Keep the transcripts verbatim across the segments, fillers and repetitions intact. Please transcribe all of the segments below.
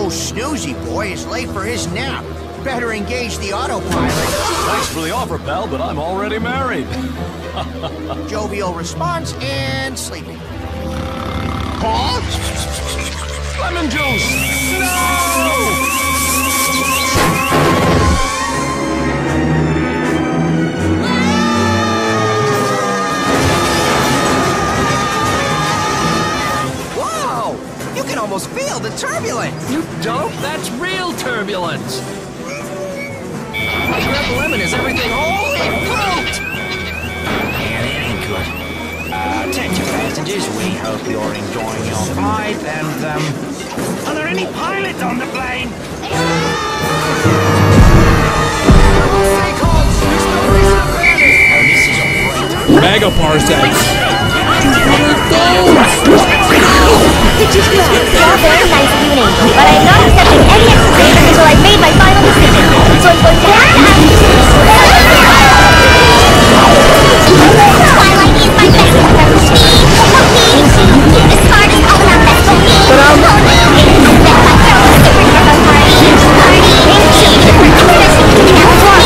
little snoozy boy is late for his nap. Better engage the autopilot. Thanks for the offer, pal, but I'm already married. Jovial response and sleeping. Huh? Lemon juice! No! You can almost feel the turbulence! You dope? That's real turbulence! I grab the lemon, is everything holy fruit? Yeah, that ain't good. Uh, attention passengers, we hope you're enjoying your flight, and, um... are there any pilots on the plane? Megaparsecs. It's all very nice evening, but I'm not accepting any explanation until I've made my final decision. So I'm going to have to ask you to Twilight is my best friend. Me, the smartest all around best for me. But I'm not. I bet my girl is super for the party. Party. She'll be the first person to get out.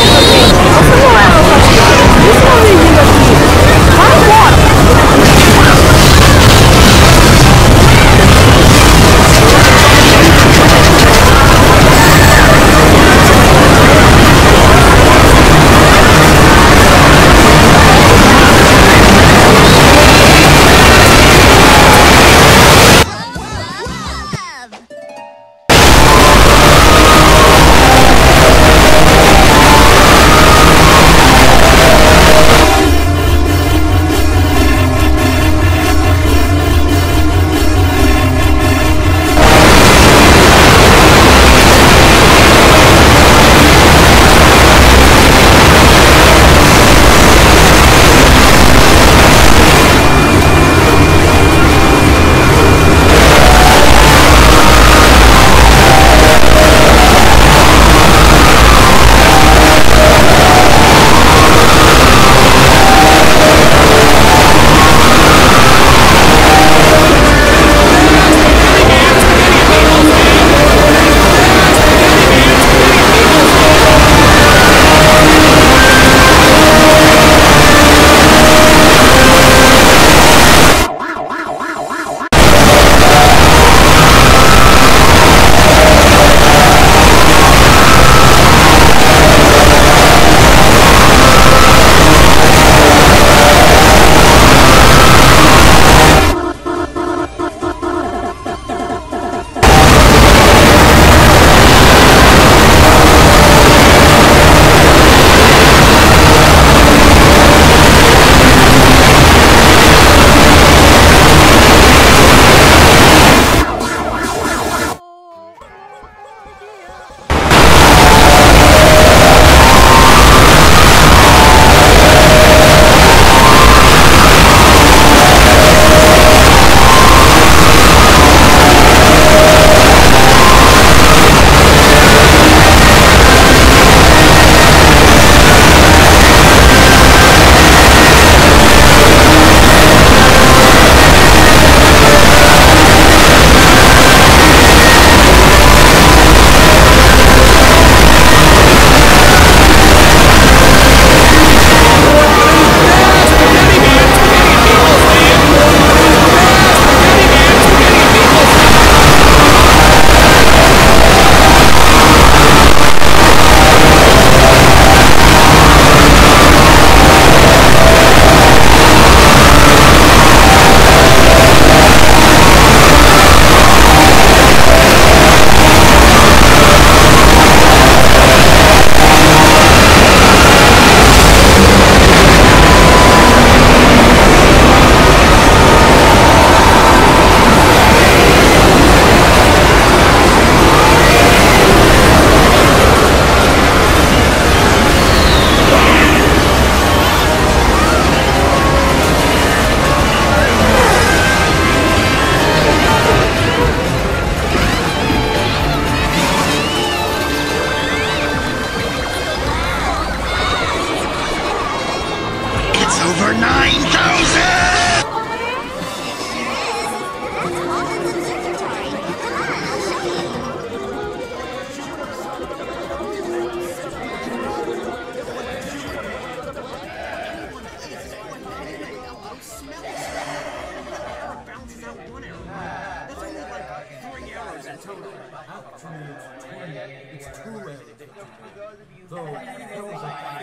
Actually, it's twenty. It's too early. Though, those are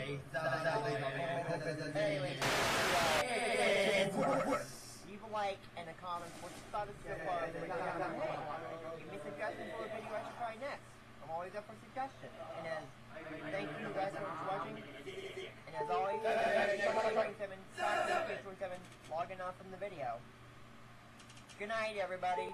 Leave a like and a comment what you thought of so far. Give me suggestions for a video I should try next. I'm always up for suggestions. And as thank you guys so much for watching. And as always, twenty-seven, twenty-seven, logging off from the video. Good night, everybody.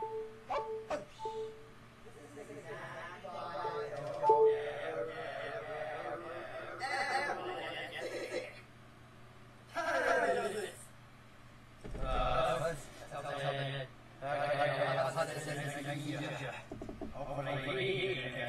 Uh,